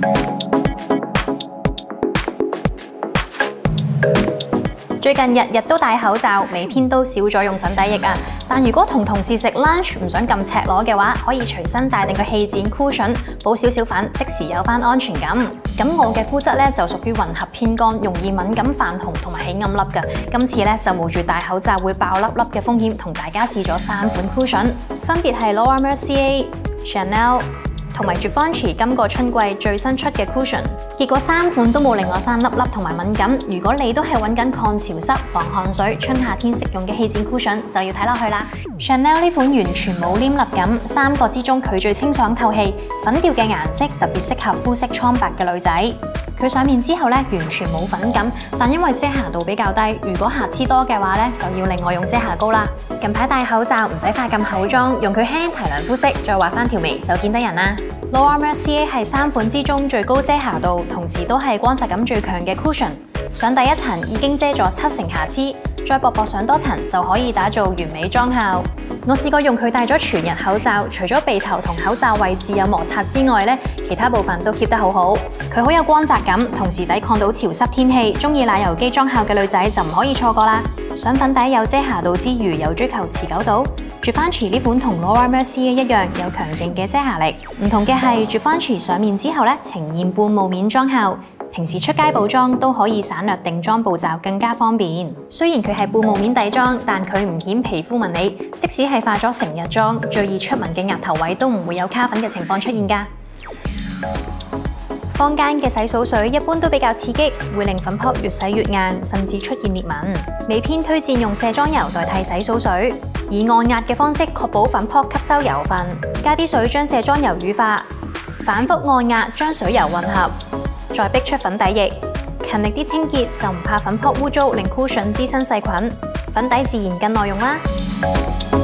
最近日日都戴口罩，美編都少咗用粉底液啊！但如果同同事食 lunch 唔想咁赤裸嘅話，可以隨身帶定個氣墊 cushion， 補少少粉，即時有返安全感。咁我嘅膚質咧就屬於混合偏乾，容易敏感泛紅同埋起暗粒㗎。今次咧就冒住戴口罩會爆粒粒嘅風險，同大家試咗3款 cushion， 分別係 Laura Mercier、Chanel 同埋 Givenchy 今個春季最新出嘅 cushion， 結果3款都冇令我生粒粒同埋敏感。如果你都係揾緊抗潮濕、防汗水、春夏天適用嘅氣墊 cushion， 就要睇落去啦。Chanel 呢款完全冇黏膩感，3個之中佢最清爽透氣，粉調嘅顏色特別適合膚色蒼白嘅女仔。佢上面之後咧完全冇粉感，但因為遮瑕度比較低，如果瑕疵多嘅話咧，就要另外用遮瑕膏啦。近排戴口罩唔使化咁厚妝，用佢輕提亮膚色，再畫翻條眉就見得人啦。Laura Mercier 係3款之中最高遮瑕度，同時都係光澤感最強嘅 cushion。上第一層已經遮咗70%瑕疵，再薄薄上多層就可以打造完美妝效。我試過用佢戴咗全日口罩，除咗鼻頭同口罩位置有摩擦之外咧，其他部分都 keep 得好好。佢好有光澤感，同時抵抗到潮濕天氣。中意奶油肌妝效嘅女仔就唔可以錯過啦。想粉底有遮瑕度之餘，又追求持久度。Givenchy 呢款同 Laura Mercier 一樣有強勁嘅遮瑕力，唔同嘅係 Givenchy 上面之後咧呈現半霧面妝效，平時出街補妝都可以省略定妝步驟，更加方便。雖然佢係半霧面底妝，但佢唔顯皮膚紋理，即使係化咗成日妝，最易出紋嘅額頭位都唔會有卡粉嘅情況出現㗎。坊間嘅洗掃水一般都比較刺激，會令粉撲越洗越硬，甚至出現裂紋。美編推薦用卸妝油代替洗掃水，以按壓嘅方式確保粉撲吸收油分，加啲水將卸妝油乳化，反覆按壓將水油混合，再逼出粉底液。勤力啲清潔就唔怕粉撲污糟，令 cushion滋生細菌，粉底自然更耐用啦。